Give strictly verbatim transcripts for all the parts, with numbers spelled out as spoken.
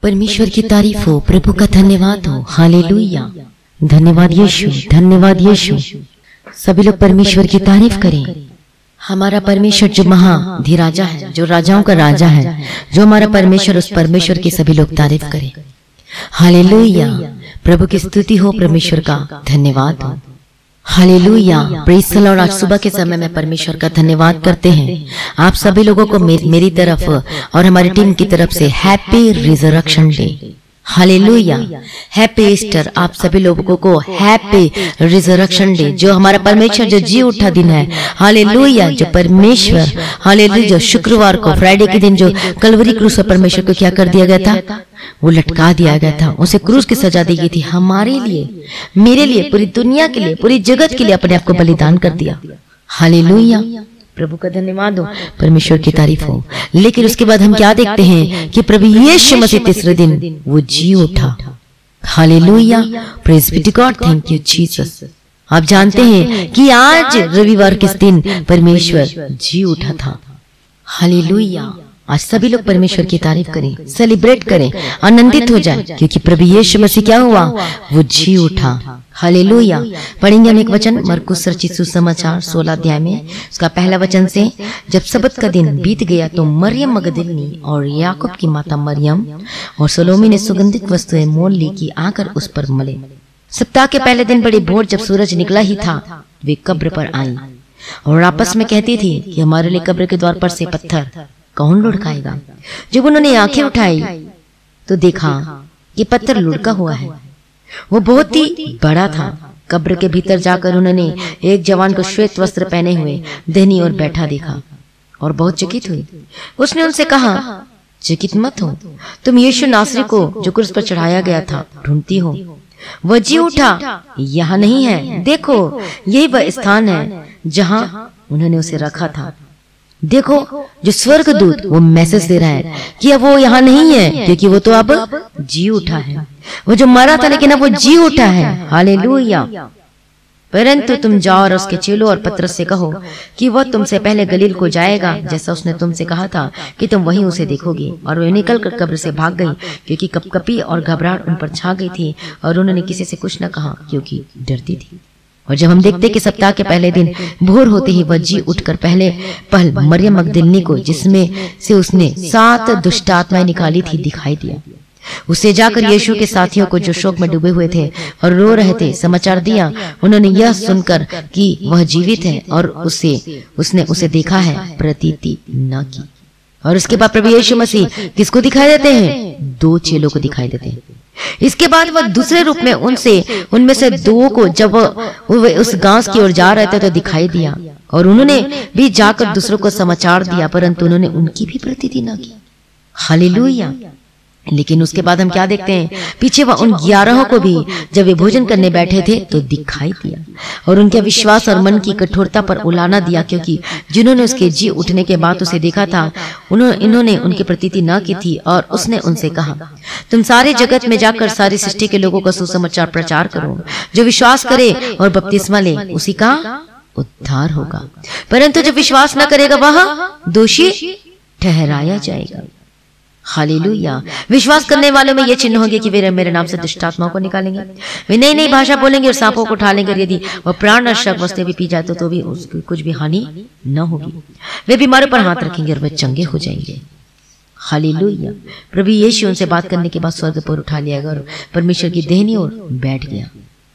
परमेश्वर की तारीफ हो, प्रभु का धन्यवाद हो। हालेलुया। धन्यवाद यीशु, धन्यवाद यीशु। सभी लोग परमेश्वर की तारीफ करें। हमारा परमेश्वर जो महाधिराजा है, जो राजाओं का राजा है, जो हमारा परमेश्वर, उस परमेश्वर की सभी लोग तारीफ करें। हालेलुया। प्रभु की स्तुति हो, परमेश्वर का धन्यवाद हो। हालेलुया। Praise the Lord. आज सुबह के समय में परमेश्वर का धन्यवाद करते हैं। आप सभी लोगों को मेरी, मेरी तरफ और हमारी टीम की तरफ से happy resurrection day. Hallelujah. Happy Easter. आप सभी लोगों को हैप्पी रिजरेक्शन डे। जो हमारा परमेश्वर जो जी उठा दिन है, हालेलुया। जो परमेश्वर, हालेलुया, जो शुक्रवार को, फ्राइडे के दिन जो कलवरी क्रूस पर परमेश्वर को क्या कर दिया गया था? वो लटका दिया गया था। उसे क्रूस की सजा दी गई थी। हमारे लिए, मेरे लिए, पूरी दुनिया के लिए, पूरी जगत के लिए अपने आप को बलिदान कर दिया। हालेलुया। प्रभु का धन्यवाद हो, परमेश्वर की तारीफ हो। लेकिन उसके बाद हम क्या देखते हैं कि प्रभु यीशु मसीह तीसरे दिन वो जी उठा। Hallelujah. Praise be to God. Thank you Jesus. आप जानते हैं कि आज रविवार किस दिन परमेश्वर जी उठा था। हालेलुया। आज सभी लोग परमेश्वर की तारीफ करें, सेलिब्रेट करें, आनंदित हो जाएं, क्योंकि प्रभु यीशु मसीह क्या हुआ? वो जी उठा। हालेलुया। पढ़ेंगे हम एक वचन, मरकुस रचित सुसमाचार सोलह अध्याय में उसका पहला वचन से। जब सबत का दिन बीत गया तो मरियम मगदलिनी और याकूब की माता मरियम और सलोमी ने सुगंधित वस्तुएं मोल ली कि आकर उस पर मले। सप्ताह के पहले दिन बड़ी भोर जब सूरज निकला ही था, वे कब्र पर आई और आपस में कहती थी कि हमारे लिए कब्र के द्वार पर से पत्थर कौन लुढ़काएगा। जब उन्होंने आंखें उठाई तो देखा कि पत्थर लुढ़का हुआ है। वो बहुत ही बड़ा था। कब्र के भीतर जाकर उन्होंने एक जवान को श्वेत वस्त्र पहने हुए दहनी और बैठा देखा और बहुत चकित हुई। उसने उनसे कहा, चकित मत हो, तुम यीशु नासरी को जो क्रूस पर चढ़ाया गया था ढूंढती हो। वह जी उठा, यहाँ नहीं है। देखो, यही वह स्थान है जहां उन्होंने उसे रखा था। देखो, जो स्वर्गदूत वो मैसेज दे रहा है कि अब वो यहाँ नहीं है, क्योंकि वो तो अब जी उठा है। वो जो मरा था लेकिन अब वो जी उठा है। हालेलुया। परंतु तुम जाओ और उसके चेलों और पतरस से कहो कि वह तुमसे पहले गलील को जाएगा, जैसा उसने तुमसे कहा था कि तुम वहीं उसे देखोगे। और वे निकल कर कब्र से भाग गई, क्योंकि कपकपी और घबराहट उन पर छा गई थी, और उन्होंने किसी से कुछ न कहा, क्योंकि डरती थी। और जब हम देखते कि सप्ताह के पहले दिन भोर होते ही वह जी उठकर पहले पहल मरियम मगदलिनी को, जिसमें से उसने सात दुष्ट आत्माएं निकाली थी, दिखाई दिया। उसे जाकर यीशु के साथियों को जो शोक में डूबे हुए थे और रो रहे थे समाचार दिया। उन्होंने यह सुनकर कि वह जीवित है और उसे उसने उसे देखा है, प्रतीति न की। और उसके बाद प्रभु यीशु मसीह किसको दिखाई देते हैं? दो चेलों को दिखाई देते हैं। इसके बाद वह दूसरे रूप में उनसे उनमें से दो को जब वो उस घास की ओर जा रहे थे तो दिखाई दिया, और उन्होंने भी जाकर दूसरों को समाचार दिया, परंतु उन्होंने उनकी भी प्रतीति न की। हालेलुया। लेकिन उसके बाद हम क्या देखते हैं? पीछे वह उन ग्यारहों को भी जब वे भोजन करने बैठे थे तो दिखाई दिया, और उनके विश्वास और मन की कठोरता पर उलाना दिया, क्योंकि जिन्होंने उसके जी उठने के बाद उसे देखा था उन्होंने इन्होंने उनकी प्रतीति न की थी। और उसने उनसे कहा, तुम सारे जगत में जाकर सारी सृष्टि के लोगों का सुसमाचार प्रचार करो। जो विश्वास करे और बपतिस्मा ले उसी का उद्धार होगा, परंतु जो विश्वास न करेगा वह दोषी ठहराया जाएगा। हालेलुया। विश्वास करने वालों में ये चिन्ह होंगे कि वे मेरे नाम से दुष्ट आत्माओं को निकालेंगे, वे नई नई भाषा बोलेंगे और सांपों को उठा लेंगे, और यदि वह प्राणनाशक वस्तुएं भी पी जाए तो, तो भी उसकी कुछ भी हानि न होगी। वे बीमारों पर हाथ रखेंगे और वे चंगे हो जाएंगे। हालेलुया। प्रभु यीशु उनसे बात करने के बाद स्वर्ग पर उठा लिया गया और परमेश्वर की देहनी ओर बैठ गया।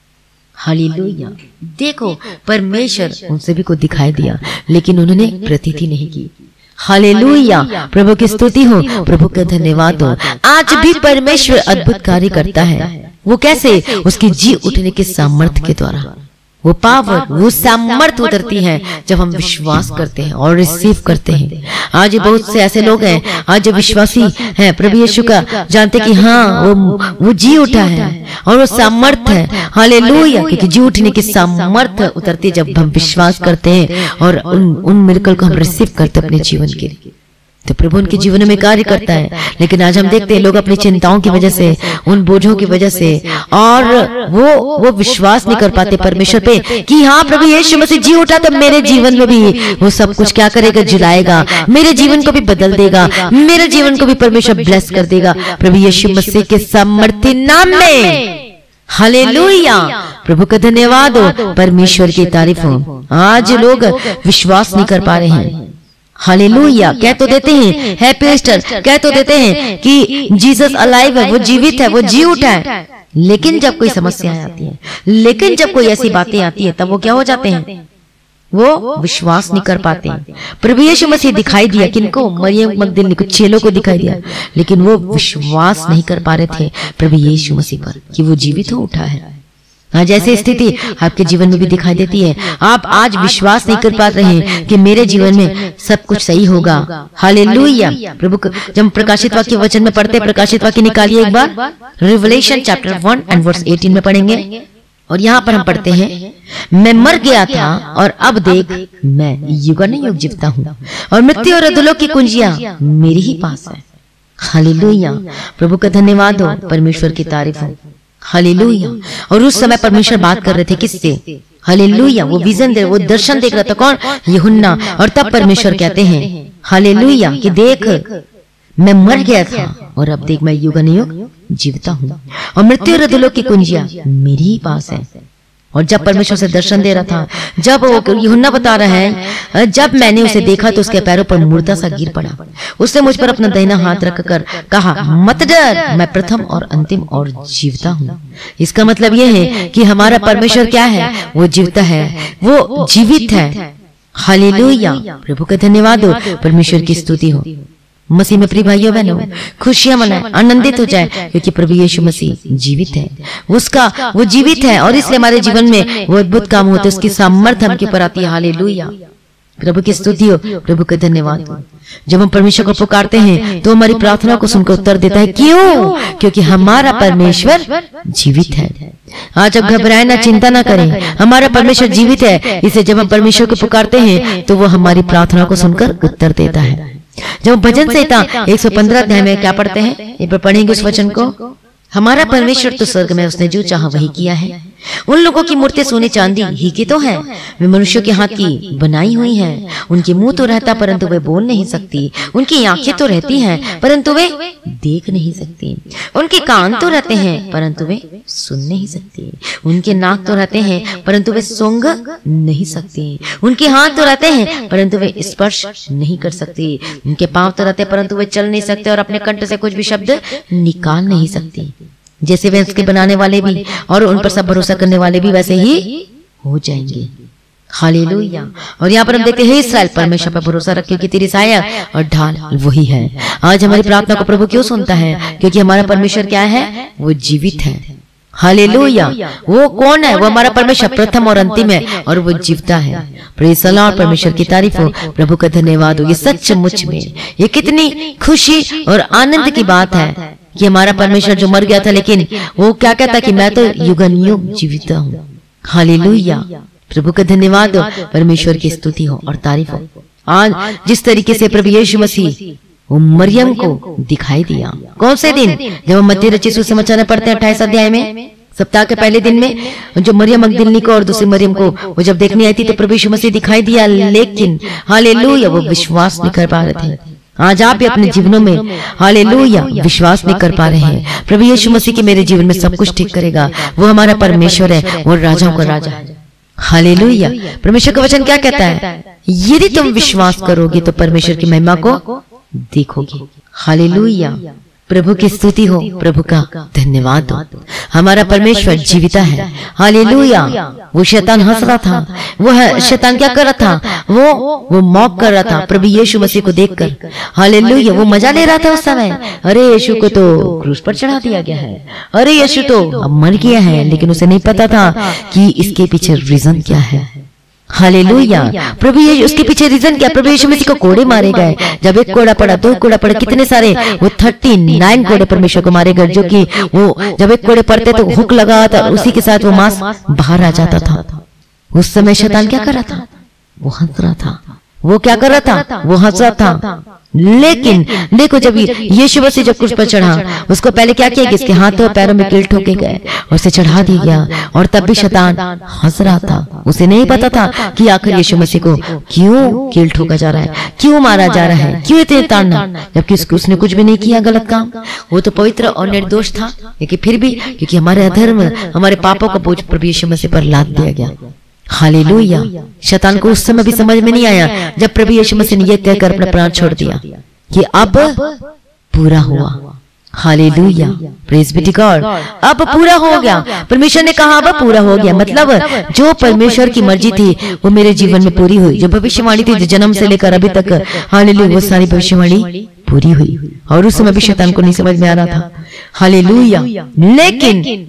हालेलुया। देखो, परमेश्वर उन सभी को दिखाई दिया, लेकिन उन्होंने प्रतीति नहीं की। हालेलुया। प्रभु की स्तुति हो, प्रभु का धन्यवाद हो। आज भी परमेश्वर अद्भुत कार्य करता है। वो कैसे? उसकी जी उठने के सामर्थ्य के द्वारा। वो पावर, वो सामर्थ्य उतरती है जब हम विश्वास करते हैं और रिसीव करते हैं। आज बहुत से ऐसे लोग हैं आज जो विश्वासी हैं प्रभु यीशु का, जानते कि हाँ वो वो जी उठा है और वो सामर्थ्य है। हालेलुया। क्योंकि जी उठने की सामर्थ्य उतरती जब हम विश्वास करते हैं और उन उन मिरेकल को हम रिसीव करते अपने जीवन के लिए। तो प्रभु उनके जीवन में कार्य करता है। लेकिन आज हम देखते हैं लोग अपनी चिंताओं की वजह से, उन बोझों की वजह से, और वो वो विश्वास नहीं कर पाते परमेश्वर पे कि हाँ प्रभु यीशु मसीह जी उठा तो मेरे जीवन में भी वो सब कुछ क्या करेगा, जिलाएगा, मेरे जीवन को भी बदल देगा, मेरे जीवन को भी परमेश्वर ब्लेस कर देगा प्रभु यीशु मसीह के सामर्थी नाम में। हालेलुया, प्रभु का धन्यवाद हो, परमेश्वर की तारीफ हो। आज लोग विश्वास नहीं कर पा रहे हैं। हालेलुया, कह तो देते हैं हैप्पी ईस्टर, कह तो देते हैं कि जीसस अलाइव है, वो जीवित है, वो जी उठा है, लेकिन जब कोई समस्या आती है, लेकिन जब कोई ऐसी बातें आती है, तब वो क्या हो जाते हैं, वो विश्वास नहीं कर पाते। प्रभु यीशु मसीह दिखाई दिया किनको, मरियम मगदलिनी को, चेलों को दिखाई दिया, लेकिन वो विश्वास नहीं कर पा रहे थे प्रभु यीशु मसीह पर कि वो जीवित हो उठा है। आज ऐसी स्थिति आपके जीवन में भी दिखाई देती है। आप आज विश्वास नहीं कर पा रहे हैं कि मेरे जीवन में सब कुछ सही होगा। हालेलुया, प्रभु जब प्रकाशित वाक्य वचन में पढ़ते, प्रकाशित वाक्य निकालिए एक बार, Revelation chapter one and verse eighteen में पढ़ेंगे। और यहाँ पर हम पढ़ते हैं, मैं मर गया था और अब देख मैं युगानुयुग जीवता हूँ, और मृत्यु और अधोलोक की कुंजियां मेरे ही पास है। हालेलुया, प्रभु का धन्यवाद हो, परमेश्वर की तारीफ हो। हालेलुया, और उस समय परमेश्वर बात कर रहे थे किससे? हालेलुया, वो विजन दे, वो दर्शन देख रहा था, कौन? यूहन्ना। और तब परमेश्वर कहते हैं हालेलुया कि देख मैं मर गया था और अब देख मैं युगानुयुग जीवता हूँ, और मृत्यु और अधोलोक की कुंजियां मेरे ही पास है। और जब परमेश्वर से दर्शन दे रहा था, जब वो यूहन्ना बता रहा है, जब मैंने उसे देखा तो उसके पैरों पर मुर्दा सा गिर पड़ा। उसने मुझ पर अपना दाहिना हाथ रखकर कहा, मत डर, मैं प्रथम और अंतिम और जीवता हूँ। इसका मतलब यह है कि हमारा परमेश्वर क्या है? वो जीवता है, वो जीवित है। हालेलुया, प्रभु का धन्यवाद हो, परमेश्वर की स्तुति हो। मसीह में प्रिय भाइयों बहनों, खुशियां मनाएं, आनंदित हो जाए, क्योंकि प्रभु यीशु मसीह जीवित है। उसका वो जीवित है और इसलिए हमारे जीवन में वो अद्भुत काम होते, उसकी सामर्थ्य हमके ऊपर आती है। हालेलुया, प्रभु की स्तुति हो, प्रभु का धन्यवाद हो। जब हम परमेश्वर को पुकारते हैं तो हमारी प्रार्थना को सुनकर उत्तर देता है। क्यों? क्योंकि हमारा परमेश्वर जीवित है। आज अब घबराए ना, चिंता ना करें, हमारा परमेश्वर जीवित है। इसे जब हम परमेश्वर को पुकारते हैं तो वो हमारी प्रार्थना को सुनकर उत्तर देता है। जब भजन संहिता एक सौ पंद्रह अध्याय में क्या पढ़ते हैं, एक बार पढ़ेंगे उस वचन को। हमारा परमेश्वर तो स्वर्ग में उसने जो चाहा वही किया है। उन लोगों की मूर्ति सोने चांदी ही की तो है, वे मनुष्यों के हाथ की बनाई हुई है। उनके मुंह तो रहता परंतु वे बोल नहीं सकती, उनकी आंखें तो रहती हैं परंतु वे देख नहीं सकती, उनके कान तो रहते हैं परंतु वे सुन नहीं सकती, उनके नाक तो रहते हैं परंतु वे सूंघ नहीं सकती, उनके हाथ तो रहते हैं परंतु वे स्पर्श नहीं कर सकती, उनके पांव तो रहते परंतु वे चल नहीं सकते, और अपने कंठ से कुछ भी शब्द निकाल नहीं सकती। जैसे वे उसके बनाने वाले भी और उन पर सब भरोसा करने वाले भी वैसे ही हो जाएंगे। हालेलुया, और यहाँ पर हम देखते हैं इस्राएल परमेश्वर पर भरोसा रख, क्योंकि तेरी साया और ढाल वही है। आज हमारी प्रार्थना को प्रभु क्यों सुनता है? क्योंकि हमारा परमेश्वर क्या है? वो जीवित है। हालेलुया, वो कौन है? वो हमारा परमेश्वर प्रथम और अंतिम है और वो जीवता है। प्रेज़ द लॉर्ड, परमेश्वर की तारीफ हो, प्रभु का धन्यवाद हो। ये सचमुच में ये कितनी खुशी और आनंद की बात है कि हमारा परमेश्वर जो मर गया था, लेकिन वो क्या कहता कि मैं तो युगानुयुग जीवित हूँ। हालेलुया, प्रभु का धन्यवाद हो, परमेश्वर की स्तुति हो और तारीफ हो। आज जिस तरीके से प्रभु यीशु मसीह वो मरियम को दिखाई दिया, कौन से दिन? जब हम मत्ती रचित सुसमाचार में पढ़ते हैं अट्ठाईस अध्याय में, सप्ताह के पहले दिन में जो मरियम मगदलिनी को और दूसरी मरियम को वो जब देखने आई थी तो प्रभु यीशु मसीह दिखाई दिया, लेकिन हालेलुया वो विश्वास नहीं कर पा रहे थे। आज आप भी अपने जीवनों में हालेलुया विश्वास नहीं कर पा रहे हैं। प्रभु यीशु मसीह के मेरे जीवन में सब कुछ ठीक करेगा, वो हमारा परमेश्वर है, वो राजाओं का राजा है। हालेलुया, परमेश्वर का वचन क्या कहता है? यदि तुम विश्वास करोगे तो परमेश्वर की महिमा को देखोगे। हालेलुया, प्रभु की स्तुति हो, प्रभु का धन्यवाद हो। हमारा परमेश्वर जीविता है। हालेलुया, वो शैतान हंस रहा था, वो शैतान क्या कर रहा था? वो वो मॉक कर रहा था प्रभु यीशु मसीह को देखकर। हालेलुया, वो मजा ले रहा था उस समय। अरे यीशु को तो क्रूस पर चढ़ा दिया गया है, अरे यीशु तो अब मर गया है, लेकिन उसे नहीं पता था कि इसके पीछे रीजन क्या है। हालेलुया, प्रभु यीशु उसके पीछे रीजन क्या? प्रभु यीशु मसीह को कोड़े मारे गए। जब एक कोड़ा पड़ा, दो कोड़ा पड़ा, कितने सारे, वो थर्टी नाइन कोड़े परमेश्वर को मारे गए, जो कि वो जब एक कोड़े पड़ते तो हुक लगा था, उसी के साथ वो मांस बाहर आ जाता था। उस समय शैतान क्या कर रहा था? वो हंस रहा था। वो क्या कर रहा था? वो हंस रहा था। लेकिन देखो जब यीशु मसीह जब क्रूस पर चढ़ा, उसको पहले क्या किया कि इसके हाथों और पैरों में कील ठोके गए, उसे चढ़ा दिया गया। और तब भी शैतान हंस रहा था। उसे नहीं पता था कि आखिर यीशु मसीह को क्यों कील ठोका जा रहा है, क्यों मारा जा रहा है, क्यों इतने ताड़ना, जबकि उसने कुछ भी नहीं किया गलत काम। वो तो पवित्र और निर्दोष था, लेकिन फिर भी क्योंकि हमारे अधर्म, हमारे पापों का बोझ प्रभु यीशु मसीह पर लाद दिया गया। हालेलुया। शैतान को उस समय भी समझ में नहीं आया जब प्रभु यीशु मसीह ने यह कहकर अपना प्राण छोड़ दिया कि अब पूरा हुआ। Hallelujah, praise be to God. अब पूरा हो गया। परमेश्वर ने कहा अब पूरा हो गया, मतलब जो परमेश्वर की मर्जी थी वो मेरे जीवन में पूरी हुई। जो भविष्यवाणी थी जन्म से लेकर अभी तक, हालेलुया, वो सारी भविष्यवाणी पूरी हुई। और उस समय भी शैतान को नहीं समझ में आ रहा था। हालेलुया। लेकिन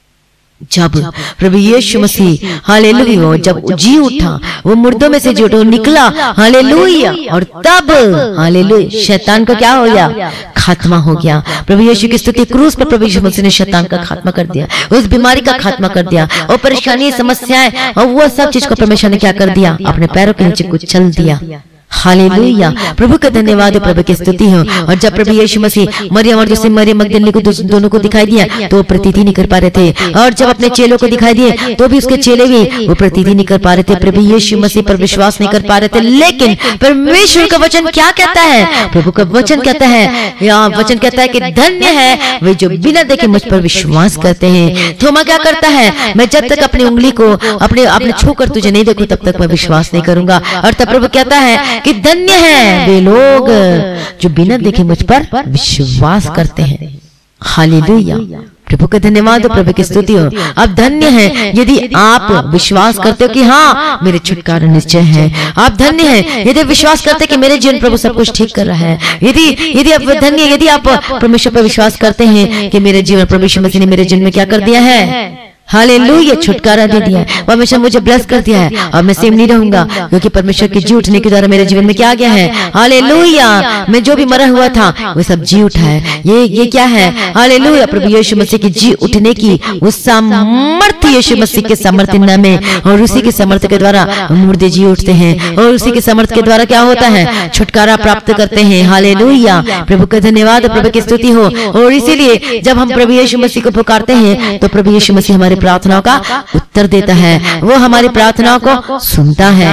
जब प्रभु यीशु मसीह हालेलुया जब जी उठा, वो मुर्दों में से जी उठा, निकला, हालेलुया, और तब हालेलुया शैतान का क्या हो गया? खात्मा हो गया। प्रभु यीशु की स्तुति। क्रूस पर प्रभु यीशु मसीह ने शैतान का खात्मा कर दिया, उस बीमारी का खात्मा कर दिया, और परेशानी, समस्याएं और वो सब चीज को परमेश्वर ने क्या कर दिया? अपने पैरों के नीचे कुचल दिया। हालेलुया, प्रभु का धन्यवाद हो, प्रभु की स्तुति हो। और जब प्रभु यीशु मसीह मरियम और दूसरी मरियम मगदलीनी को दोनों को दिखाई दिया तो वो प्रतीति नहीं कर पा रहे थे। और जब अपने चेलों को दिखाई दिए तो भी उसके चेले भी वो प्रतीति नहीं कर पा रहे थे, प्रभु यीशु मसीह पर विश्वास नहीं कर पा रहे थे। लेकिन परमेश्वर का वचन क्या कहता है? प्रभु का वचन कहता है, यहाँ वचन कहता है कि धन्य है वे जो बिना देखे मुझ पर विश्वास करते हैं। थोमा क्या करता है? मैं जब तक अपनी उंगली को अपने अपने छूकर तुझे नहीं देखूं तब तक मैं विश्वास नहीं करूंगा। और तब प्रभु कहता है कि धन्य है वे लोग जो बिना देखे मुझ पर विश्वास करते हैं। हालेलुया, प्रभु का धन्यवाद हो, प्रभु की स्तुति हो। अब धन्य है यदि आप विश्वास करते हो कि हाँ मेरे छुटकारा निश्चय है। आप धन्य है यदि विश्वास करते कि मेरे जीवन प्रभु सब कुछ ठीक कर रहा है। यदि यदि आप धन्य यदि आप परमेश्वर पर विश्वास करते हैं कि मेरे जीवन परमेश्वर मसीह ने मेरे जीवन में क्या कर दिया है? हालेलुया, छुटकारा दे दिया है, परमेश्वर मुझे ब्लेस कर दिया है। और मैं सेम नहीं रहूंगा क्योंकि परमेश्वर की जी उठने के द्वारा मेरे जीवन में क्या आ गया है? हालेलुया, मैं जो भी मरा हुआ था वो सब जी उठा है। ये ये क्या है? हालेलुया, प्रभु यीशु मसीह की जी उठने की उस सामर्थ्य यीशु मसीह के सामर्थ्य में, और उसी के सामर्थ्य के द्वारा मुर्दे जी उठते हैं, और उसी के सामर्थ्य के द्वारा क्या होता है? छुटकारा प्राप्त करते हैं। हालेलुया, प्रभु का धन्यवाद, प्रभु की स्तुति हो। और इसीलिए जब हम प्रभु यीशु मसीह को पुकारते हैं तो प्रभु यीशु मसीह हमारे प्रार्थनाओं का उत्तर देता है, वो हमारी प्रार्थनाओं को सुनता है।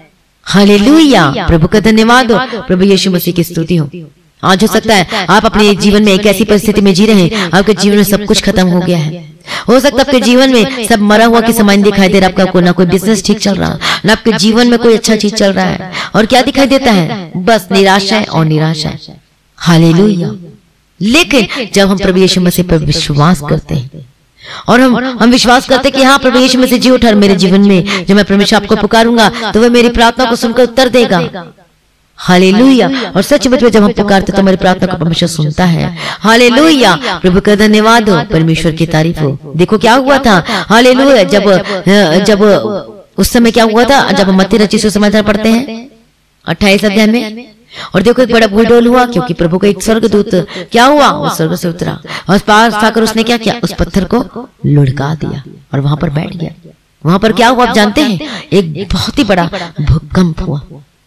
हालेलुया, प्रभु का धन्यवाद हो, प्रभु यीशु मसीह की स्तुति हो। आज हो सकता है आप अपने जीवन में एक ऐसी परिस्थिति में जी रहे हैं, आपके जीवन में सब कुछ खत्म हो गया है। हो सकता है आपके जीवन में सब मरा हुआ के समान दिखाई दे रहा है। आपका ना कोई बिजनेस ठीक चल रहा, ना आपके जीवन में कोई अच्छा चीज चल रहा है, और क्या दिखाई देता है? बस निराशा है और निराशा है। हालेलुया, लेकिन जब हम प्रभु यीशु मसीह पर विश्वास करते हैं और हम हम विश्वास करते हैं कि हाँ प्रभु यीशु मसीह जी उठा, मेरे जीवन में जब मैं परमेश्वर आपको पुकारूंगा तो वह मेरी प्रार्थना को सुनकर उत्तर देगा। हालेलुया, और सच में जब हम पुकारते तो हमारी प्रार्थना को परमेश्वर सुनता है। हालेलुया, प्रभु का धन्यवाद हो, परमेश्वर की तारीफ हो। देखो क्या हुआ था? हालेलुया, जब जब उस समय क्या हुआ था? जब हम मत्ती रचित सुसमाचार पढ़ते हैं अट्ठाईस अध्याय में, और देखो एक बड़ा भूडोल हुआ क्योंकि प्रभु का एक स्वर्गदूत क्या हुआ? वो स्वर्ग से उतरा और पास आकर उसने क्या किया? उस पत्थर को लुढ़का दिया और वहां पर बैठ गया। वहां पर क्या हुआ आप जानते हैं? एक बहुत ही बड़ा भूकंप हुआ,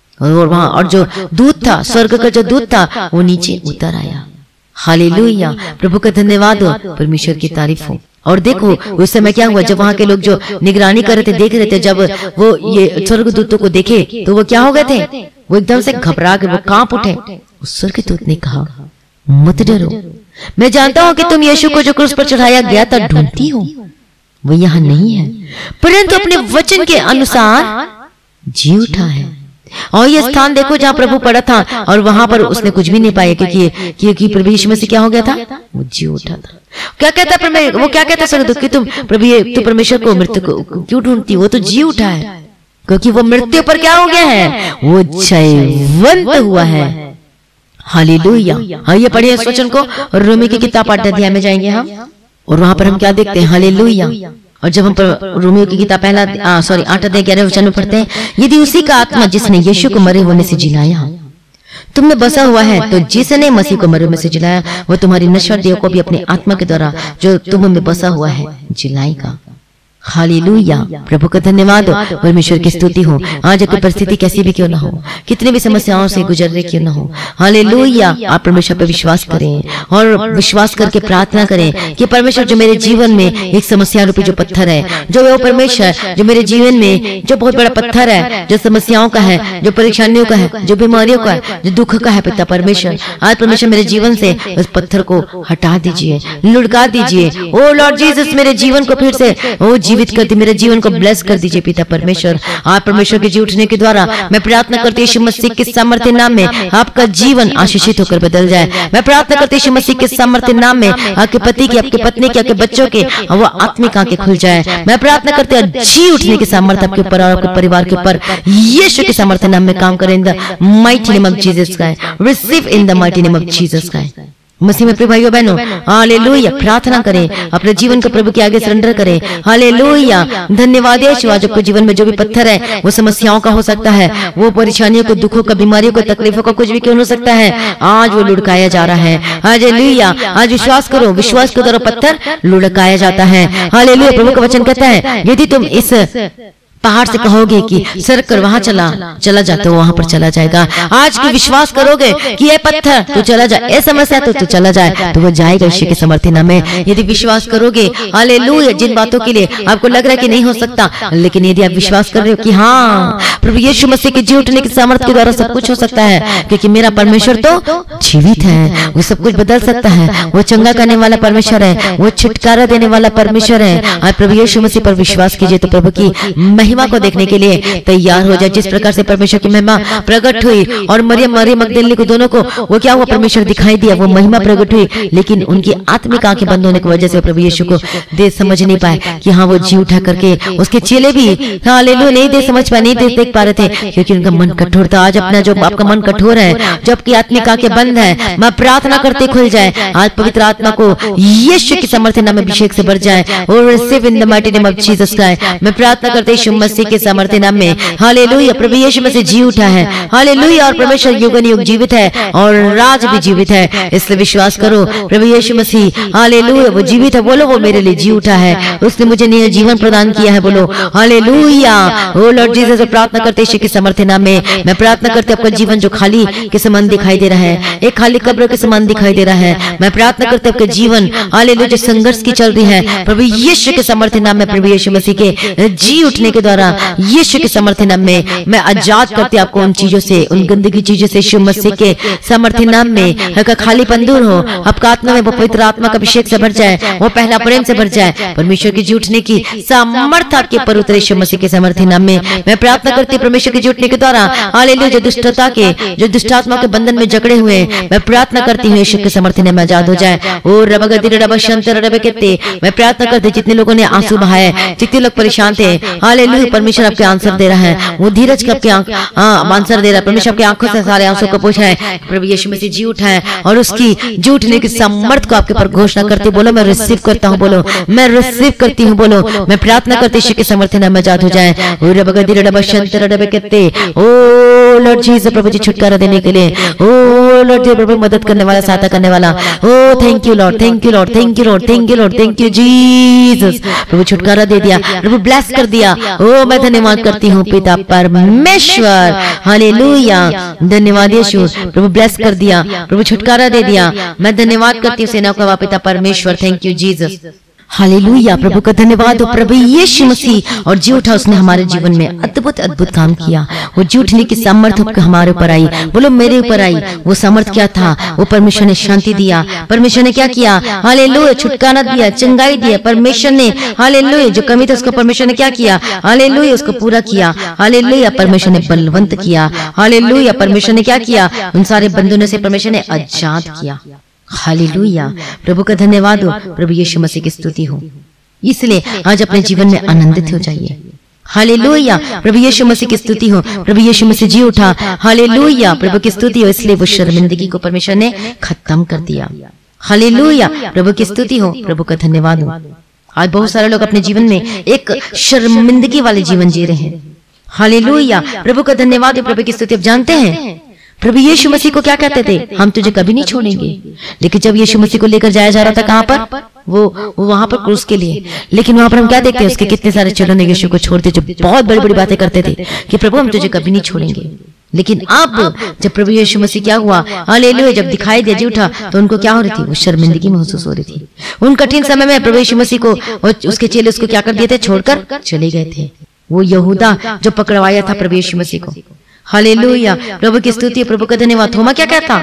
और वहां और जो दूत था, स्वर्ग का जो दूत था, वो नीचे उतर आया। हालेलुया, प्रभु का धन्यवाद हो, परमेश्वर की तारीफ हो। और देखो उस समय क्या हुआ? जब वहां के लोग जो निगरानी कर रहे थे, देख रहे थे, जब वो ये स्वर्गदूतों को देखे तो वो क्या हो गए थे? वो एकदम से घबरा गए, वो कांप उठे। उस स्वर्गदूत ने कहा मत डरो, मैं जानता हूं कि तुम यीशु को जो क्रूस पर चढ़ाया गया था ढूंढती हो, वो यहाँ नहीं है, परंतु अपने वचन के अनुसार जी उठा है। और ये स्थान देखो जहाँ प्रभु पड़ा था, और वहां पर उसने कुछ भी नहीं पाया क्योंकि क्योंकि प्रभु यीशु मसीह क्या हो गया था? वो जी उठा था। क्या कहता है वो क्या कहता है स्वर्गदूत कि तुम प्रभु ये तू परमेश्वर को मृत्यु को क्यों ढूंढती? वो तो जी उठा है क्योंकि वो मृत्यु पर क्या हो गया है? वो जयवंत हुआ है। हालेलुया, हाँ ये पढ़िए इस वचन को, और रोमी की किताब आठ अध्याय में जाएंगे हम, और वहां पर हम क्या देखते हैं? हालेलुया, और जब हम रोमियो की किताब पहला सॉरी आठ अध्याय ग्यारह वचन में पढ़ते हैं, यदि उसी का आत्मा जिसने यीशु को मरे होने से जिलाया तुम में बसा हुआ है, तो जिसने मसीह को मरे में से जिलाया वो तुम्हारी नश्वर देह को भी अपने आत्मा के द्वारा जो तुम में बसा हुआ है जिलाएगा। हालेलुया, प्रभु का धन्यवाद हो, परमेश्वर की स्तुति हो। आज आपकी परिस्थिति कैसी भी क्यों ना हो, कितनी भी समस्याओं से गुजर रहे क्यों ना हो, हालेलुया, आप परमेश्वर पर विश्वास करें और विश्वास करके प्रार्थना करें कि परमेश्वर जो मेरे जीवन में एक समस्या रूपी जो पत्थर है, जो वो परमेश्वर जो मेरे जीवन में जो बहुत बड़ा पत्थर है, जो समस्याओं का है, जो परेशानियों का है, जो बीमारियों का है, जो दुख का है, पिता परमेश्वर आज परमेश्वर मेरे जीवन से उस पत्थर को हटा दीजिए, लुढ़का दीजिए। ओ लॉर्ड जीसस, मेरे जीवन को फिर से ओ जीवित कर दी, मेरे जीवन को ब्लेस कर दीजिए पिता परमेश्वर। आप परमेश्वर के जी उठने के द्वारा मैं प्रार्थना करती हूँ यीशु मसीह के सामर्थ्य नाम में आपका जीवन आशीषित होकर बदल जाए। मैं प्रार्थना करती हूँ यीशु मसीह के सामर्थ्य नाम में आपके पति की, आपके पत्नी की, आपके बच्चों के वो आत्मिक आंखें खुल जाए। मैं प्रार्थना करती हूँ जी उठने के सामर्थ्य आपके ऊपर और आपके परिवार के ऊपर यीशु के सामर्थ्य नाम में काम करें। In the mighty name of Jesus Christ, receive in the mighty name of Jesus Christ. मसीह में प्रिय भाइयों बहनों, हालेलुया, प्रार्थना करें, अपने जीवन को प्रभु के आगे सरेंडर करें। हालेलुया, धन्यवाद यीशु। आज आपके जीवन में जो भी पत्थर है, वो समस्याओं का हो सकता है, वो परेशानियों को, दुखों का, बीमारियों को, तकलीफों का, कुछ भी क्यों हो सकता है, आज वो लुढ़काया जा रहा है। हालेलुया, आज विश्वास करो, विश्वास के द्वारा पत्थर लुढ़काया जाता है। हालेलुया, प्रभु का वचन कहता है यदि तुम इस पहाड़ से कहोगे कि सर कर वहां चला चला जा तो वहां पर चला जाएगा। आज की विश्वास करोगे कि ये पत्थर तो चला जाए, ये समस्या तो, तो चला जाए, तो वो जाएगा यीशु के सामर्थ्य नाम में। यदि विश्वास करोगे, हालेलुया, जिन बातों के लिए आपको लग रहा है कि नहीं हो सकता, लेकिन यदि आप विश्वास कर रहे हो कि हाँ प्रभु यीशु मसीह के जी उठने के सामर्थ्य के द्वारा सब कुछ हो सकता है, क्योंकि मेरा परमेश्वर तो जीवित है, वो सब कुछ बदल सकता है, वो चंगा करने वाला परमेश्वर है, वो छुटकारा देने वाला परमेश्वर है। आज प्रभु यीशु मसीह पर विश्वास कीजिए तो प्रभु की महिमा को देखने के लिए तैयार हो जाए। जिस प्रकार से परमेश्वर की महिमा प्रकट हुई और मरियम मरियम मगदलिनी को दोनों को वो क्या हुआ, परमेश्वर दिखाई दिया, वो महिमा प्रकट हुई, लेकिन उनकी आत्मिक आंखें बंद होने की वजह से प्रभु यीशु को देख समझ नहीं पाए कि हाँ वो जी उठा करके, उसके चेले भी हालेलुया नहीं देख समझ पाए, नहीं देख देख पा रहे थे, क्योंकि उनका मन कठोर था। आज अपना जो आपका मन कठोर है, जो आपकी आत्मिक आंखें बंद है, मैं प्रार्थना करते खुल जाए। आज पवित्र आत्मा को यीशु के सामर्थ्य नाम में अभिषेक से भर जाए और receive in the mighty name of Jesus Christ. मैं प्रार्थना करते यीशु मसीह के सामर्थ्य नाम में, हालेलुया, प्रभु यीशु मसीह जी उठा है, हालेलुया, और परमेश्वर युगन युग जीवित है और राज भी जीवित है, इसलिए विश्वास करो प्रभु यीशु मसीह, हालेलुया, वो जीवित है। बोलो वो मेरे लिए जी उठा है, उसने मुझे नया जीवन प्रदान किया है। बोलो हालेलुया, ओ लॉर्ड जीसस। प्रार्थना करते यीशु के सामर्थ्य नाम में मैं प्रार्थना करते आपका जीवन जो खाली के समान दिखाई दे रहा है, एक खाली कब्र के समान दिखाई दे रहा है, मैं प्रार्थना करते आपका जीवन हालेलुया जो संघर्ष की चल रही है, प्रभु यीशु के सामर्थ्य नाम में, प्रभु यीशु मसीह के जी उठने के द्वारा यीशु के सामर्थ्य नाम में मैं आजाद करती आपको उन चीजों से, उन गंदगी चीजों से। यीशु मसीह के सामर्थ्य नाम में आपका खालीपन दूर हो, आपका आत्मा में वो पवित्र आत्मा का अभिषेक से भर जाए, वो पहला प्रेम से भर जाए, परमेश्वर के जी उठने की सामर्थ्य आपके ऊपर उतरे। यीशु मसीह के सामर्थ्य नाम में मैं प्रार्थना करती परमेश्वर के जी उठने के द्वारा हालेलुया जो दुष्टता के, जो दुष्टात्मा के बंधन में जकड़े हुए, मैं प्रार्थना करती हूँ यीशु के सामर्थ्य नाम में आजाद हो जाए। ओ रबगदी रबशंतर रबकेते, मैं प्रार्थना करती जितने लोगों ने आंसू बहाए, जितने लोग परेशान थे, हालेलुया परमेश्वर आपके आंसर दे रहा है, वो धीरज का आपके आंख आंसर दे रहा है, परमेश्वर आपकी आंखों से सारे आंसू को पूछा है, प्रभु यीशु मसीह जी उठा है और उसकी जी उठने की सामर्थ्य को आपके पर घोषणा करती। बोलो मैं रिसीव करता हूँ, बोलो मैं रिसीव करती हूँ, बोलो मैं प्रार्थना करती यीशु के सामर्थ्य नाम में आजाद हो जाए। ओ रबगदी रबशंतर रबकेते, ओ लॉर्ड जीसस प्रभु जी छुटकारा देने के लिए, ओ लॉर्ड जी प्रभु मदद करने वाला, सहायता करने वाला, oh thank you Lord, thank you Lord, thank you Lord, thank you Lord, thank you Jesus. प्रभु छुटकारा दे दिया, प्रभु ब्लेस कर दिया। ओ मैं धन्यवाद करती हूँ पिता परमेश्वर, हालेलुया, धन्यवाद यीशु, प्रभु ब्लेस कर दिया, प्रभु छुटकारा दे दिया। मैं धन्यवाद करती हूँ सेनाओं का पिता परमेश्वर, थैंक यू जीसस, हालेलुया, प्रभु का धन्यवाद हो। प्रभु यीशु मसीह और जी उठा, उसने हमारे जीवन में अद्भुत अद्भुत काम किया, वो जी उठने की सामर्थ्य हमारे ऊपर आई, बोलो मेरे ऊपर आई। वो सामर्थ्य क्या था, वो परमेश्वर ने शांति दिया, परमेश्वर ने क्या किया, हालेलुया छुटकारा दिया, चंगाई दिया, परमेश्वर ने हालेलुया जो कमी था उसको परमेश्वर ने क्या किया, हालेलुया उसको पूरा किया, हालेलुया परमेश्वर ने बलवंत किया, हालेलुया परमेश्वर ने क्या किया, उन सारे बंधनों से परमेश्वर ने आजाद किया। हालेलुया, प्रभु का धन्यवाद हो, प्रभु यीशु मसीह की स्तुति हो। इसलिए आज अपने जीवन में आनंदित हो जाइए। हालेलुया, प्रभु यीशु मसीह की स्तुति हो, प्रभु यीशु मसीह जी उठा, हालेलुया प्रभु की स्तुति हो, इसलिए वो शर्मिंदगी को परमेश्वर ने खत्म कर दिया। हालेलुया, प्रभु की स्तुति हो, प्रभु का धन्यवाद हो। आज बहुत सारे लोग अपने जीवन में एक शर्मिंदगी वाले जीवन जी रहे हैं। हालेलुया, प्रभु का धन्यवाद हो, प्रभु की स्तुति। आप जानते हैं प्रभु यीशु मसीह को क्या कहते थे, हम तुझे कभी नहीं छोड़ेंगे, लेकिन जब यीशु मसीह को लेकर जाया जा रहा था कहां पर, वो वो वहां पर क्रूस के लिए। लेकिन वहां पर हम क्या देखते हैं, उसके कितने सारे चेलों ने यीशु को छोड़ते जो बहुत बड़ी बड़ी बातें करते थे कि प्रभु हम तुझे कभी नहीं छोड़ेंगे। लेकिन अब जब प्रभु यीशु मसीह क्या हुआ, हालेलुया, जब दिखाई दिया जी उठा, तो उनको क्या हो रही थी, वो शर्मिंदगी महसूस हो रही थी। उन कठिन समय में प्रभु यीशु मसीह को और उसके चेले उसको क्या कर दिए थे, छोड़कर चले गए थे। वो यहूदा जो पकड़वाया था प्रभु यीशु मसीह को, हालेलुया, प्रभु की स्तुति, प्रभु का धन्यवाद। थोमा क्या कहता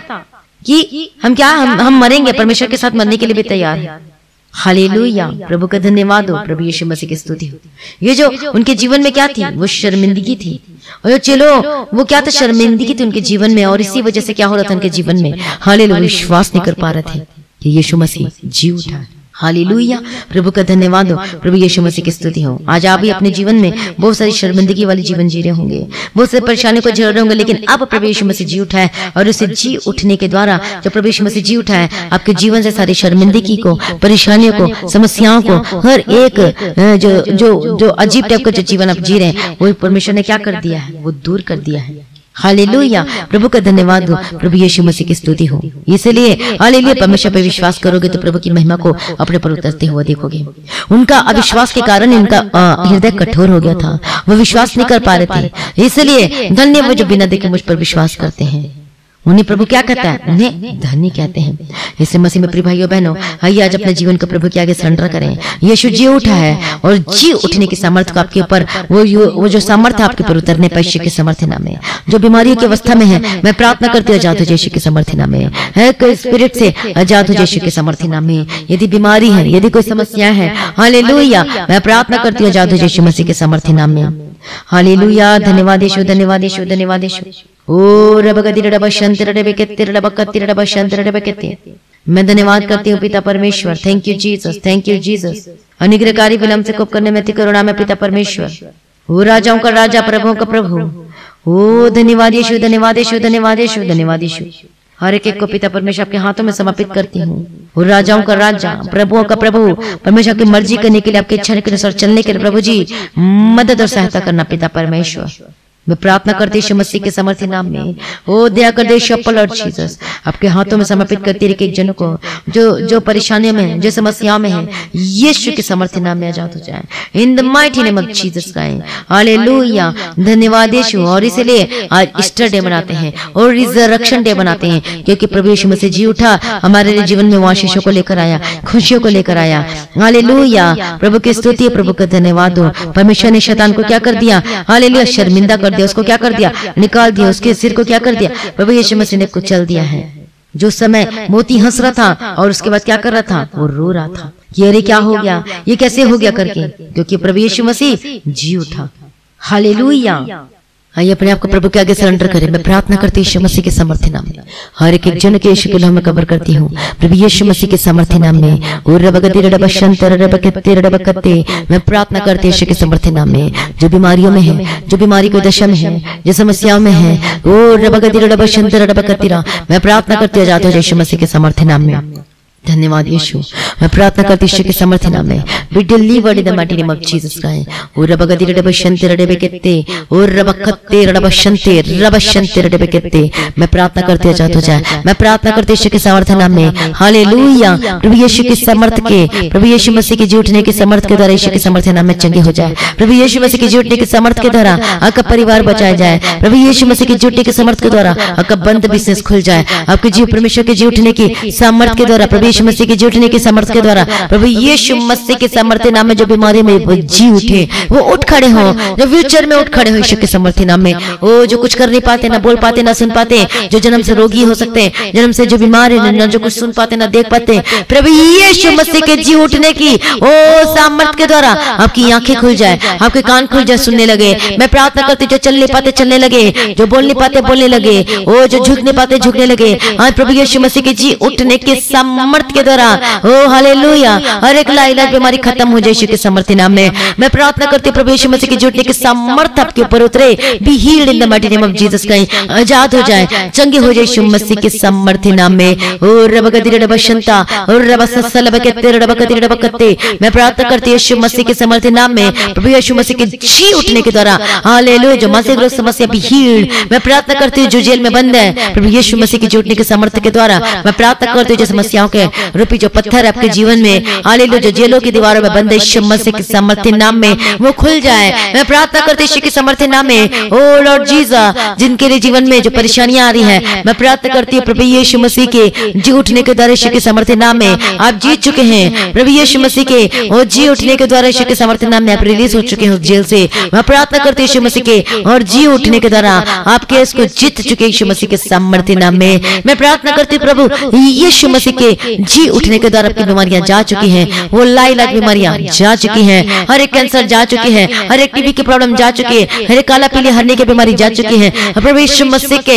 कि हम क्या हम, हम मरेंगे, परमेश्वर के साथ मरने के लिए भी तैयार है। हालेलुया, प्रभु का धन्यवाद हो, प्रभु यीशु मसीह की स्तुति हो। ये जो उनके जीवन में क्या थी, वो शर्मिंदगी थी। और चलो वो क्या था, शर्मिंदगी थी उनके जीवन में। और इसी वजह से क्या हो रहा था उनके जीवन में, हालेलुया, विश्वास नहीं कर पा रहे थे कि यीशु मसीह जी उठा है। हालेलुया, प्रभु का धन्यवाद हो, प्रभु यीशु मसीह की स्तुति हो। आज आप भी अपने जीवन में बहुत सारी शर्मिंदगी वाली जीवन जी रहे होंगे, बहुत सारी परेशानियों को झेल रहे होंगे, लेकिन अब प्रभु यीशु मसीह जी उठा है। और उसे जी उठने के द्वारा, जब प्रभु यीशु मसीह जी उठा है, आपके जीवन से सारी शर्मिंदगी को, परेशानियों को, समस्याओं को, हर एक जो जो जो अजीब टाइप का जो जीवन आप जी रहे हैं, वो परमेश्वर ने क्या कर दिया है, वो दूर कर दिया है। हालेलुया, प्रभु का धन्यवाद हो, प्रभु यीशु मसीह की स्तुति हो। इसलिए हालेलुया, परमेश्वर पर विश्वास करोगे तो प्रभु की महिमा को अपने पर उतरते हुए देखोगे। उनका अविश्वास के कारण इनका हृदय कठोर हो गया था, वो विश्वास नहीं कर पा रहे थे। इसलिए धन्य वो जो बिना देखे मुझ पर विश्वास करते हैं, उन्हें प्रभु क्या कहता है, उन्हें धन्य कहते हैं। इसे मसीह में प्रिय भाइयों बहनों, आइए आज अपने जीवन को प्रभु के आगे सरेंडर करें। यीशु जी उठा है और जी उठने की सामर्थ्य को आपके ऊपर, वो वो जो सामर्थ्य आपके ऊपर उतरने पर यीशु के सामर्थ्य नाम में, जो बीमारियों की अवस्था में है, मैं प्रार्थना करती हूँ आजाद हो यीशु के सामर्थ्य नाम में, है कोई स्पिरिट से आजाद हो यीशु के सामर्थ्य नाम में। यदि बीमारी है, यदि कोई समस्या है, हालेलुया, मैं प्रार्थना करती हूँ आजाद हो यीशु मसीह के सामर्थ्य नाम में। हालेलुया, धन्यवाद यीशु, धन्यवाद यीशु, धन्यवाद यीशु। ओ रबगति रब शंतर रब केते रब कति रब शंतर रब केते। मैं धन्यवाद करती हूँ पिता परमेश्वर, thank you Jesus, thank you Jesus. अनुग्रहकारी विलंब से कोप करने में करुणा में पिता परमेश्वर, ओ राजाओं का राजा, प्रभुओं का प्रभु, ओ धन्यवाद यीशु, धन्यवाद यीशु, धन्यवाद यीशु, धन्यवाद यीशु। हर एक एक को पिता परमेश्वर आपके हाथों में समर्पित करती हूँ। और राजाओं का राजा, प्रभुओं का प्रभु, परमेश्वर की मर्जी करने के लिए, आपकी इच्छा के अनुसार चलने के लिए प्रभु जी मदद और सहायता करना पिता परमेश्वर। मैं प्रार्थना करती यीशु मसीह के समर्थी नाम में, ओ दया कर दे लॉर्ड जीसस, आपके हाथों में समर्पित करती रही एक जन को जो जो परेशानियों में, जो समस्याओं में है, यीशु के समर्थी नाम में आजाद हो जाए, in the mighty name of Jesus Christ. Hallelujah, धन्यवाद यीशु। और इसलिए आज ईस्टर डे मनाते हैं और रिजरेक्शन डे मनाते हैं, क्योंकि प्रभु यीशु मसीह जी उठा, हमारे जीवन में वो आशीषों को लेकर आया, खुशियों को लेकर आया। हालेलुया, प्रभु की स्तुति, प्रभु का धन्यवाद हो। परमेश्वर ने शैतान को क्या कर दिया, हालेलुया, शर्मिंदा कर दिया, उसको क्या कर दिया, निकाल दिया, उसके सिर को क्या कर दिया, प्रभु यीशु मसीह ने कुचल दिया है। जो समय मोती हंस रहा था और उसके बाद क्या कर रहा था, वो रो रहा था कि अरे क्या हो गया, ये कैसे हो गया करके, क्योंकि प्रभु यीशु मसीह जी उठा। हालेलुया, आइए अपने आप को प्रभु के आगे सरेंडर करें। मैं प्रार्थना करती हूँ यीशु मसीह के सामर्थ्य नाम में, हर एक एक जन के यीशु के नाम में कवर करती हूँ प्रभु यीशु मसीह के सामर्थ्य नाम में। और रबगति रब शंतर रब केते रब कते, मैं प्रार्थना करती हूँ यीशु के सामर्थ्य नाम में, जो बीमारियों में है, जो बीमारी की दशा में है, जो समस्याओं में है, ओ रबगति रब शंतर रब कतिरा, मैं प्रार्थना करती हूँ आजाद हो यीशु मसीह के सामर्थ्य नाम में। धन्यवाद यीशु। मैं प्रार्थना करती यीशु के सामर्थ्य नाम में, be delivered in the mighty name of Jesus Christ. और रबगति रब शंते रब केते, और रबकते रब शंते रब शंते रब केते, मैं प्रार्थना करती हूँ आजाद हो जाए। मैं प्रार्थना करती यीशु के सामर्थ्य नाम में। हालेलुया, प्रभु यीशु के सामर्थ्य के, प्रभु यीशु मसीह के जी उठने के सामर्थ्य के द्वारा यीशु के सामर्थ्य नाम में चंगे हो जाए। प्रभु यीशु मसीह के जी उठने के सामर्थ्य के द्वारा आपका परिवार बचाया जाए। प्रभु यीशु मसीह के जी उठने के सामर्थ्य के द्वारा आपका बंद बिजनेस खुल जाए। आपके जीव परमेश्वर के जी उठने की सामर्थ्य के द्वारा, प्रभु यीशु मसीह के जी उठने के सामर्थ्य के द्वारा, प्रभु यीशु मसीह के सामर्थ्य नाम में, जो बीमारी में वो जी उठे, वो उठ खड़े हो, जो व्हीलचेयर में उठ खड़े हो यीशु के सामर्थ्य नाम में। वो जो कुछ कर नहीं पाते, ना बोल पाते, ना सुन पाते, जो जन्म से रोगी हो सकते हैं, जन्म से जो बीमार है, ना जो कुछ सुन पाते, ना देख पाते, प्रभु यीशु मसीह के जी उठने की ओ सामर्थ्य के द्वारा आपकी आंखें खुल जाए, आपके कान खुल जाए, सुनने लगे। मैं प्रार्थना करती, जो चल नहीं पाते चलने लगे, जो बोल नहीं पाते बोलने लगे, ओ जो झुक नहीं पाते झुकने लगे। आज प्रभु यीशु मसीह के जी उठने के सामर्थ्य के द्वारा, ओ हालेलुया, हर एक लाइलाज बीमारी खत्म हो जाए यीशु के सामर्थ्य नाम में। मैं प्रार्थना करती हूँ प्रभु यीशु मसीह के जुटने के सामर्थ्य आपके ऊपर उतरे, be healed in the mighty name of Jesus Christ, आजाद हो जाए, चंगे हो जाए यीशु मसीह के सामर्थ्य नाम में। ओ रबगति रब शंता और रब ससल बकते रबकति रबकते, मैं प्रार्थना करती हूँ यीशु मसीह के सामर्थ्य नाम में, प्रभु यीशु मसीह के जी उठने के द्वारा, हालेलुया, जो मानसिक रोग समस्या बी हील्ड। मैं प्रार्थना करती हूँ जो जेल में बंद है, प्रभु यीशु मसीह के जुटने के सामर्थ्य के द्वारा, मैं प्रार्थना करती हूँ जो समस्याओं के रूपी जो पत्थर आपके जीवन में, हालेलुया, जो जेलों की दीवारों में बंद यीशु मसीह के सामर्थ्य नाम में वो खुल जाए। मैं प्रार्थना करती यीशु के सामर्थ्य नाम में, ओ लॉर्ड जीसस, जिनके लिए जीवन में जो परेशानियां आ रही है, मैं प्रार्थना करती हूँ प्रभु यीशु मसीह के जी उठने के द्वारा यीशु के सामर्थ्य नाम में आप जीत चुके हैं। प्रभु यीशु मसीह के वो जी उठने के द्वारा यीशु के सामर्थ्य नाम में आप रिलीज हो चुके हैं जेल से। मैं प्रार्थना करती हूँ यीशु मसीह के और जी उठने के द्वारा आप केस को जीत चुके यीशु मसीह के सामर्थ्य नाम में। मैं प्रार्थना करती हूँ प्रभु यीशु मसीह के जी उठने के द्वारा आपकी बीमारियां जा चुकी हैं, वो लाई लाख बीमारियां जा चुकी हैं, हर एक कैंसर जा चुकी है, हर एक टीबी की प्रॉब्लम जा चुकी है, हर एक काला पीली हरने की बीमारी जा चुकी है। प्रभु यीशु मसीह के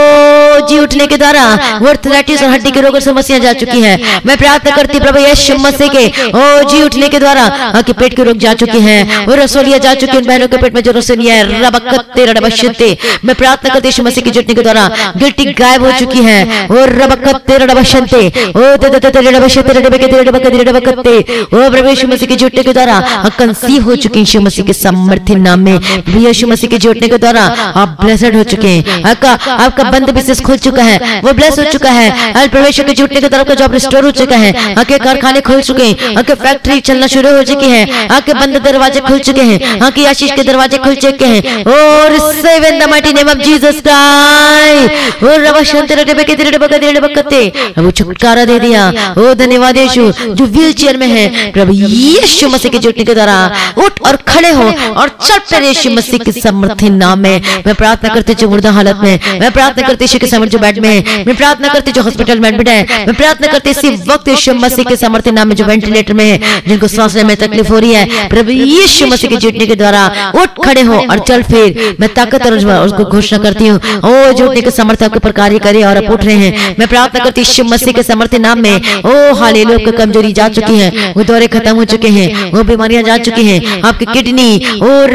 ओ जी उठने के द्वारा वो आर्थराइटिस और हड्डी के रोग और समस्याएं जा चुकी है। मैं प्रार्थना करती हूँ प्रभु यीशु मसीह के ओ जी उठने के द्वारा आपके पेट के रोग जा चुके हैं, वो रसोलियां जा चुकी है, बहनों के पेट में जो रसोलियां है रबकत्ते रडबशते। मैं प्रार्थना करती हूँ यीशु मसीह की जुटने के द्वारा गिल्टी गायब हो चुकी है, वो रबकत्ते रडबशते ओ ते ते ते रडबशते रडबकते रडबकते रडबकते ओ प्रभु यीशु मसीह की जुटने के द्वारा कंसीव हो चुकी है यीशु मसीह के सामर्थ्य नाम में। यीशु मसीह के जुटने के द्वारा आप ब्लेस्ड हो चुके हैं, आपका आपका बंद बिजनेस खुल चुका है, वो ब्लेस हो चुका है। प्रवेश के जुटने के द्वारा आपका जॉब रिस्टोर हो चुका है, आपके कारखाने खुल चुके हैं, आपके फैक्ट्री चलना शुरू हो चुकी है, आपके बंद दरवाजे खुल चुके हैं, आपकी आशीष के दरवाजे खुल चुके हैं। और receive in the mighty name of Jesus Christ. और रवा शांति रडबे के रडबे के रडबे के वो छुटकारा दे दिया। ओ धन्यवाद यीशु, जो व्हील चेयर में है प्रभु यीशु मसीह के जुटने के द्वारा उठ और खड़े हो और चल पड़े यीशु मसीह के सामर्थ्य नाम में। मैं प्रार्थना करती जो मुर्दा हालत में, मैं प्रार्थना करती यीशु के सामर्थ्य जो बेड में है, मैं प्रार्थना करती जो हॉस्पिटल में एडमिट है, मैं प्रार्थना करती इसी वक्त यीशु मसीह के सामर्थ्य नाम में जो वेंटिलेटर में है, जिनको सांस लेने में तकलीफ हो रही है, प्रभु यीशु मसीह के जुटने के द्वारा उठ खड़े हो और चल फिर। मैं ताकत और उसको घोषणा करती हूँ ओ जुटने के सामर्थ्य आपके ऊपर कार्य करे और आप उठ रहे हैं। मैं प्रार्थना करती यीशु मसीह के सामर्थ्य नाम में, ओ हालेलुया, की कमजोरी जा चुकी है, वो दौरे खत्म हो चुके हैं, वो बीमारियां जा चुकी हैं, आपकी किडनी और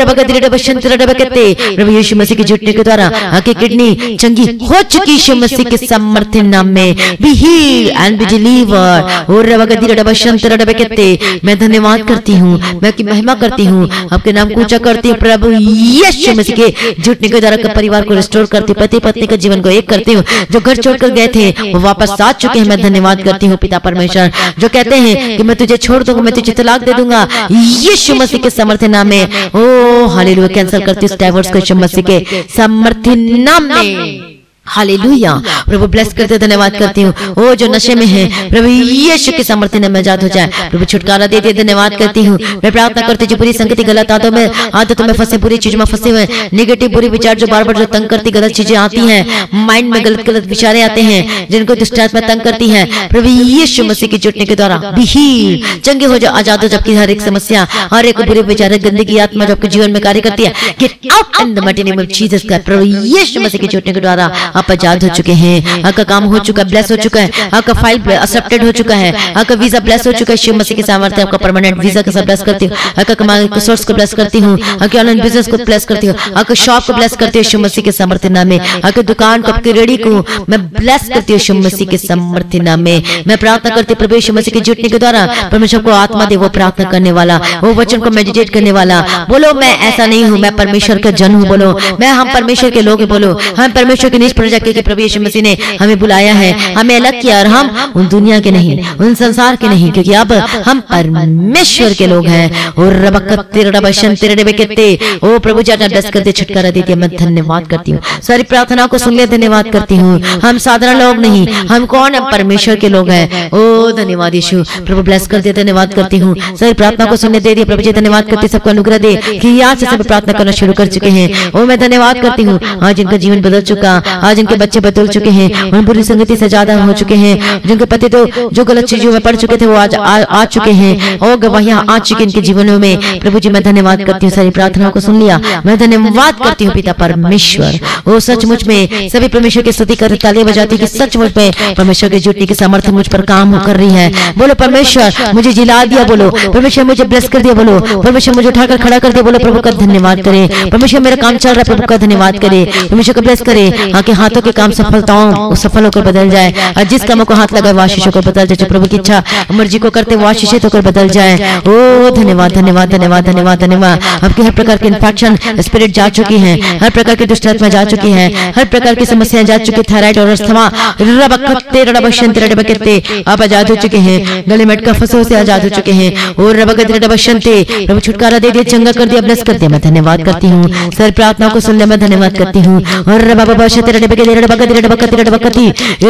प्रभु यीशु मसीह के जुटने के द्वारा आपकी किडनी चंगी हो चुकी यीशु मसीह के सामर्थ्य नाम में। Be healed and be delivered. और मैं धन्यवाद करती हूँ, मैं आपकी महिमा करती हूँ, आपके नाम को ऊंचा करती हूँ प्रभु यीशु मसीह के जुटने के द्वारा परिवार को रिस्टोर करती हूँ, पति पत्नी का जीवन को एक करती हूँ, जो घर छोड़कर गए थे वो वापस आ चुके हैं। मैं धन्यवाद करती हूँ पिता परमेश्वर, जो कहते हैं कि मैं तुझे छोड़ दूंगा, मैं तुझे तलाक दे दूंगा यीशु मसीह के सामर्थ्य नाम में। ओ हालेलुया, कैंसिल करती हूँ डाइवोर्स को यीशु मसीह के सामर्थ्य नाम में। हालेलुया, प्रभु ब्लेस करते धन्यवाद करती हूँ। ओ जो नशे में है प्रभु यीशु के सामर्थ्य में आजाद हो जाए, प्रभु छुटकारा देते धन्यवाद करती हूँ। मैं प्रार्थना करती हूँ जो पूरी संगति गलत आदतों में आदतों में फंसे, पूरी चीजों में फंसे हुए, नेगेटिव बुरी विचार जो बार बार जो तंग करती गलत चीजें आती हैं, माइंड में गलत गलत विचारें आते हैं जिनको दुष्ट आत्मा तंग करती है, प्रभु यीशु मसीह के जुटने के द्वारा भी हील चंगे हो जाओ, आजाद हो, जबकि हर एक समस्या, हर एक बुरे विचार, गंदगी आत्मा जो आपके जीवन में कार्य करती है, get out in the mighty name of Jesus Christ. प्रभु यीशु मसीह के जुटने के द्वारा आप आजाद हो चुके हैं, आपका काम हो चुका है, ब्लेस हो चुका है, आपका फाइल एक्सेप्टेड हो चुका है, आपका वीजा ब्लेस हो चुका है। शिव मसीह के सामर्थ्य आपका परमानेंट वीजा का सब ब्लेस करती हूँ, आपका कमाई के सोर्स को ब्लेस करती हूँ, आपके ऑनलाइन बिजनेस को ब्लेस करती हूँ, आपका शॉप को ब्लेस करती हूँ शिव मसीह के सामर्थ्य नाम में, आपके दुकान को, आपकी रेडी को मैं ब्लेस करती हूँ शिव मसीह के सामर्थ्य नाम में। मैं प्रार्थना करती हूँ प्रभु यीशु मसीह के जुटने के द्वारा परमेश्वर को आत्मा दे, वो प्रार्थना करने वाला, वो वचन को मेडिटेट करने वाला। बोलो मैं ऐसा नहीं हूँ, मैं परमेश्वर का जन हूँ। बोलो मैं हम परमेश्वर के लोग हैं। बोलो हम परमेश्वर के निज प्रजा के प्रभु यीशु मसीह ने हमें बुलाया है, हमें अलग किया, और हम उन दुनिया के नहीं, उन संसार के नहीं, क्योंकि अब हम परमेश्वर के लोग हैं। और ओ प्रभु जाना ब्लेस करते, छुटकारा देती, मैं धन्यवाद करती हूँ। सारी प्रार्थना को सुन ले, धन्यवाद करती हूँ। हम साधारण लोग नहीं, हम कौन है? परमेश्वर के लोग हैं। ओ धन्यवाद यीशु, प्रभु ब्लेस करते, धन्यवाद करती हूँ। सारी प्रार्थना को सुनने दे दिए प्रभु जी, धन्यवाद करती, सबको अनुग्रह दे कि आज से सब प्रार्थना करना शुरू कर चुके हैं। ओ मैं धन्यवाद करती हूँ, आज इनका जीवन बदल चुका, आज इनके बच्चे बदल चुके हैं, उन बुरी संगति से ज्यादा हो चुके हैं, जिनके पति तो जो गलत चीजों में पड़ चुके थे वो आज आ, आ चुके हैं, और गवाहियां आ चुकी इनके जीवनों में। प्रभु जी मैं धन्यवाद करती हूँ, सारी प्रार्थनाओं को सुन लिया, मैं धन्यवाद करती हूँ पिता परमेश्वर। वो सचमुच में सभी परमेश्वर की स्तुति कर तालियां बजाती कि सचमुच में परमेश्वर के जुटने की सामर्थ्य मुझ पर काम कर रही है। बोलो परमेश्वर मुझे जिला दिया, बोलो परमेश्वर मुझे ब्लेस कर दिया, बोलो परमेश्वर मुझे उठाकर खड़ा कर दिया, बोलो प्रभु का धन्यवाद करे। परमेश्वर मेरा काम चल रहा है, प्रभु का धन्यवाद करे, परमेश्वर का ब्लेस करे। हाँ हाथों के काम सफलताओं सफल होकर बदल जाए, और जिस कामों को हाथ लगाए वो आशीष होकर बदल जाए, जो प्रभु की इच्छा मर्जी को करते वो आशीषित होकर बदल जाए। ओ धन्यवाद धन्यवाद धन्यवाद धन्यवाद धन्यवाद। आपके हर प्रकार के इन्फेक्शन स्पिरिट जा चुकी हैं, हर प्रकार की दुष्ट आत्मा जा चुकी है, हर प्रकार की समस्याएं जा चुकी, थायराइड और अस्थमा रबकते रबशंते रबकते आप आजाद हो चुके हैं, गले में अटका फंसों से आजाद हो चुके हैं। और रबकते रबशंते प्रभु छुटकारा दे दिया, चंगा कर दिया, ब्लेस कर दिया। मैं धन्यवाद करती हूँ, सर प्रार्थना को सुनने में धन्यवाद करती हूँ। और रबबशते रबकते रबकते रबकते रबकते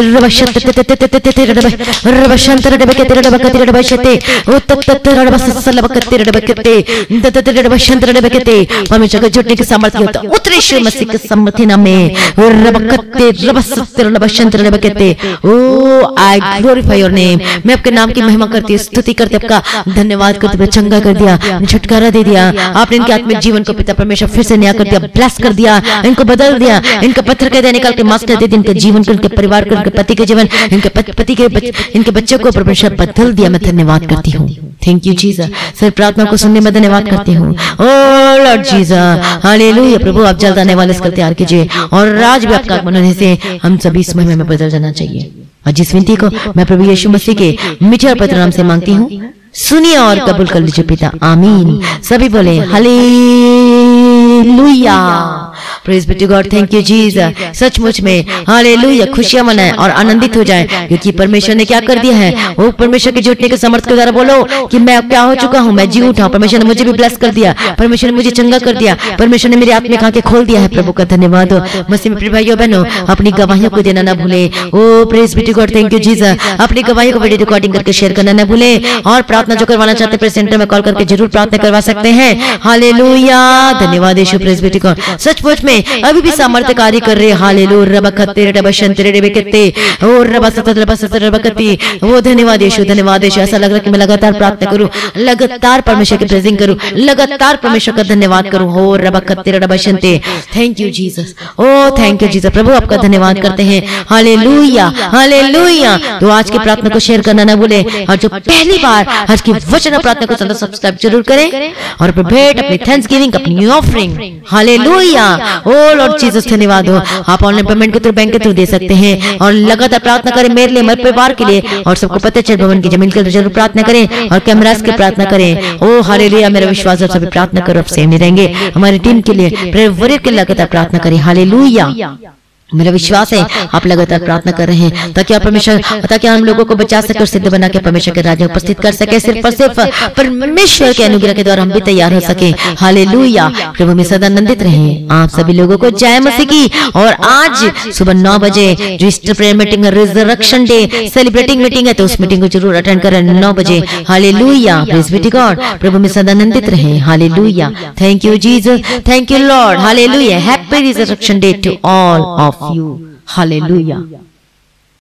रबशंते रबशंते रबकते रबकते रबशते ओ तत रबसस रबकते रबकते तत रबशंते रबकते। परमेश्वर को जुटने की सामर्थ्य होता उतरे यीशु मसीह के सम्मति नाम में रबकते रबसस रबशंते रबकते। Oh I glorify your name. मैं आपके नाम की महिमा करती हूँ, स्तुति करती हूँ, आपका धन्यवाद करती हूँ। चंगा कर दिया, छुटकारा दे दिया, आपने इनके आत्मिक जीवन को पिता परमेश्वर फिर से नया कर दिया, ब्लेस कर दिया, इनको बदल दिया, इनका पत्थर कह दिया निकाल के मास्टर दे दिया, इनके जीवन को, इनके परिवार को, इनके पति के जीवन, इनके पति के बच, इनके बच्चों को परमेश्वर बदल दिया। मैं धन्यवाद करती हूँ, थैंक यू जीसस। सर प्रार्थना को सुनने में धन्यवाद करती हूँ। Oh Lord Jesus hallelujah. प्रभु आप जल्द आने वाले इसका तैयार कीजिए, और आज भी आपका आगमन होने से हम सभी इस महिमा में बदल जाना चाहिए। और जिस विनती को मैं प्रभु यीशु मसीह के मीठे और पवित्र नाम से मांगती हूँ, सुनिए और कबूल कर लीजिए पिता, आमीन। सभी बोले hallelujah, praise be to God, thank you Jesus. सचमुच में हालेलुया, खुशियां मनाएं और आनंदित हो जाएं, क्योंकि परमेश्वर ने क्या कर दिया है। वो परमेश्वर के जुटने के समर्थ के द्वारा बोलो कि मैं क्या हो चुका हूँ, मैं जी उठा हूँ। परमेश्वर ने मुझे भी ब्लेस कर दिया, परमेश्वर ने मुझे चंगा कर दिया, परमेश्वर ने मेरी आत्मिक आंखें खोल दिया है। प्रभु का धन्यवाद हो। मसीह में प्रिय भाइयों बहनों, अपनी गवाहियों को देना ना भूले। Oh praise be to God, thank you Jesus. अपनी गवाहियों को वीडियो रिकॉर्डिंग करके शेयर करना ना भूले, और प्रार्थना जो करवाना चाहते हैं सेंटर में कॉल करके जरूर प्रार्थना करवा सकते हैं। हालेलुया, धन्यवाद Yeshu, praise be to God. सचमुच में अभी भी सामर्थ्य कार्य कर रहे। हालेलुया, रबकते रबशंते रबकते और रबसत रबसत रबकते। वो धन्यवाद यीशु, धन्यवाद यीशु। ऐसा लग रहा है कि मैं लगातार प्रार्थना करूं, लगातार परमेश्वर की प्रेजिंग करूं, लगातार परमेश्वर का धन्यवाद करूं। हो रबकते रबशंते, thank you Jesus, oh thank you Jesus. प्रभु आपका धन्यवाद करते हैं। Hallelujah hallelujah. तो आज की प्रार्थना को शेयर करना ना भूले, और जो पहली बार आज की वचन प्रार्थना को सब्सक्राइब जरूर करें, और अपने भेंट, अपनी थैंक्सगिविंग, अपनी offering, hallelujah. Oh Lord Jesus धन्यवाद हो। आप ऑनलाइन पेमेंट के थ्रू, बैंक के थ्रू दे सकते हैं, और लगातार प्रार्थना करें मेरे लिए, मेरे परिवार के लिए, और सबको पता चल भवन की जमीन के लिए जरूर प्रार्थना करें, और कैमरास की प्रार्थना करें। ओ हालेलुया, मेरा विश्वास है सभी प्रार्थना करो, अब सेम नहीं रहेंगे। हमारी टीम के लिए, प्रेयर वॉरियर के लिए लगातार प्रार्थना करें। हालेलुया, मेरा विश्वास है आप लगातार प्रार्थना कर रहे हैं, ताकि आप परमेश्वर, ताकि हम लोगों को बचा सके और सिद्ध बना के परमेश्वर के राज्य में उपस्थित कर सके। सिर्फ और सिर्फ परमेश्वर के अनुग्रह के द्वारा हम भी तैयार हो सके। हालेलुया, प्रभु में सदा आनंदित रहें। आप सभी लोगों को जय मसीह की। और आज सुबह नौ बजे जो Easter prayer meeting, resurrection day celebrating meeting है, तो उस मीटिंग को जरूर अटेंड करें नौ बजे। Hallelujah, praise be to God. प्रभु में सदा आनंदित रहें। Hallelujah, thank you Jesus, thank you Lord. Hallelujah, happy resurrection day to all of you. Hallelujah.